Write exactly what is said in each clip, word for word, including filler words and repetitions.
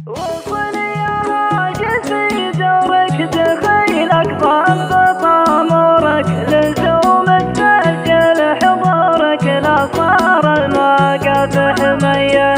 وصل يا راجل دورك دخيلك ضبط امورك لزوم تسجل حضورك لا صار الموقف حميه.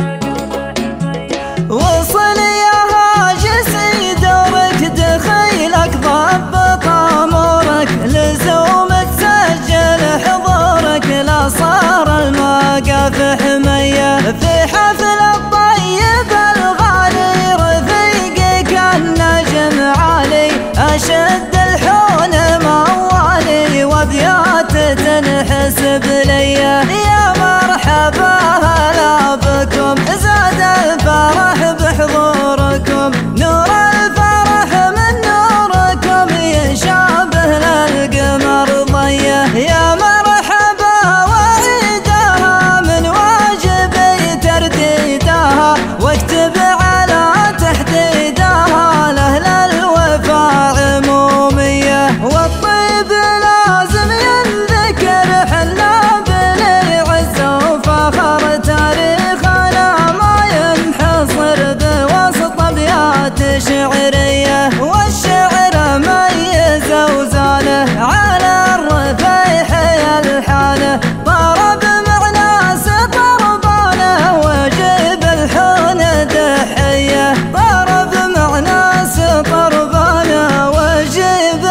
وصل يا هاجس دورك دخيلك ضبط امورك لزوم تسجل حضورك لا صار الموقف حميه. في حفل الطيب الغالي رفيقك النجم علي اشد الحون موالي وابيات تنحسب لي. يا مرحبا هلا بكم زاد الفرح بحضوركم نور الفرح من نوركم يشابه للقمر ضيه. يا مرحبا وعيدها من واجبي ترديدها واكتب على تحديدها لأهل الوفاء عموميه. والطيب لازم ينذكر حنا بالعز وفخر تاريخنا ما ينحصر بوسط ابيات شعريه. والشعر ميز وزانه على الرفيح الحانه ضرب معنى سطربانه وجيب الحون دحيه. ضرب معنى سطربانه وجيب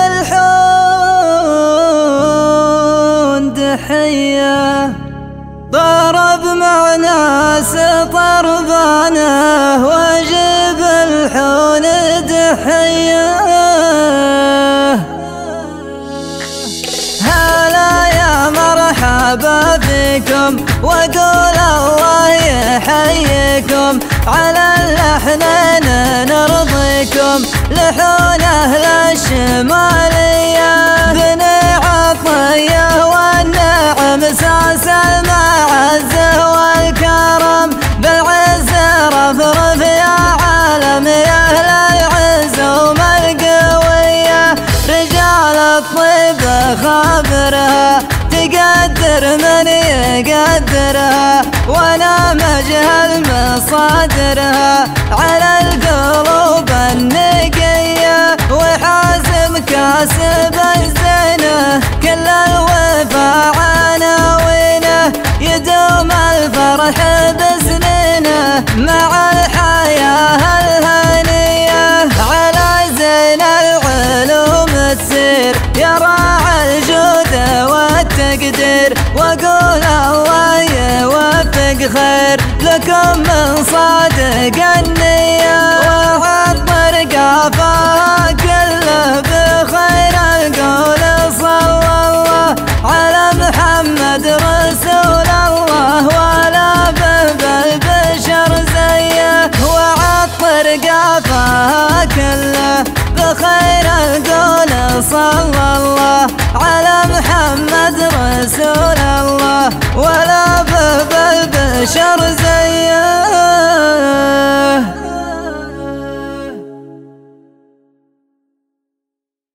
الحون دحيه. ضرب معنى سطربانه وجيب الحون دحيه. هلا يا مرحبا بكم واقول الله يحييكم على اللحن نرضيكم لحون اهل الشماليه. بني عطيه والنعم ساس المعزه والكرم بالعز رفرف يا عالم يا اهل العز وما القويه. رجال الطيب خابرها تقدر من يقدرها وانا مجهل مصادرها على القلوب النقيه. وحازم كاسب الزينه كل الوفا عناوينه يدوم الفرح بسنينه مع الحياه الهنيه. على زين العلوم تسير يا راعي الجود والتقدير واقول الله يوفق خير لكم من صادق النيه. وعطر قافاها كله بخير القول صلى الله على محمد رسول الله ولا به بالبشر زيه. وعطر قافاها كله بخير القول صلى الله على محمد رسول الله ولا